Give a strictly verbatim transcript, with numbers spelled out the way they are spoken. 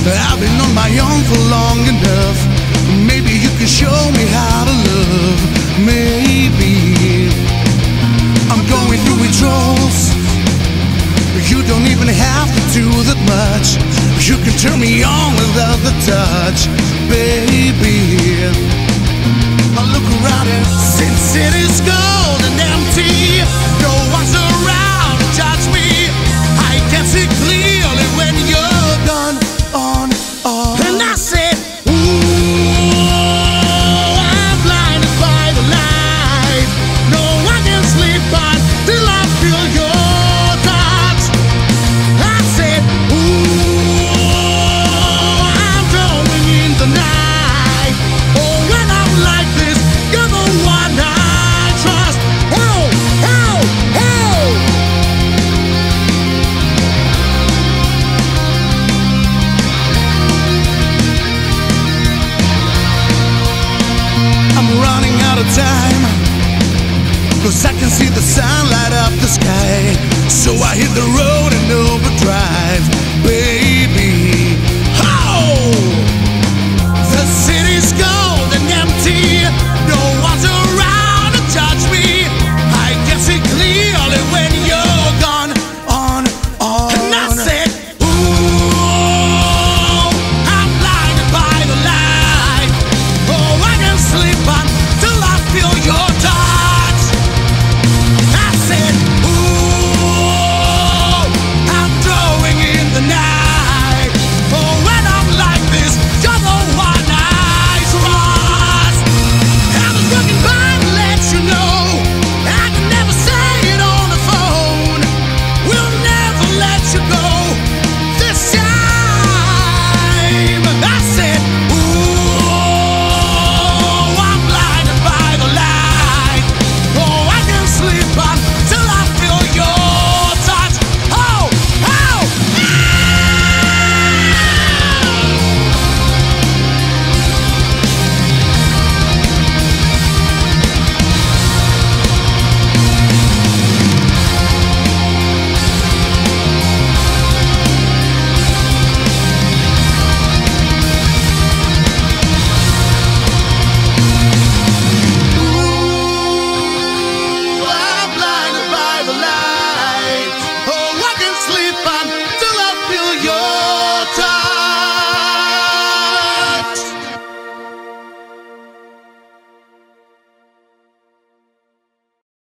I've been on my own for long enough. Maybe you can show me how to love. Maybe I'm going through withdrawals. You don't even have to do that much. You can turn me on without the touch, baby. I look around and since it is cold and empty, no one's around to judge me. I can see clearly when you're gone on, on. And I said, ooh, I'm blinded by the light. No one can sleep until I feel your touch. I said, ooh, I'm drowning in the night. Oh, when I'm like this, you're the one I trust. Oh, oh, oh. I'm running out of time, 'cause I can see the sun light up the sky. So I hit the road and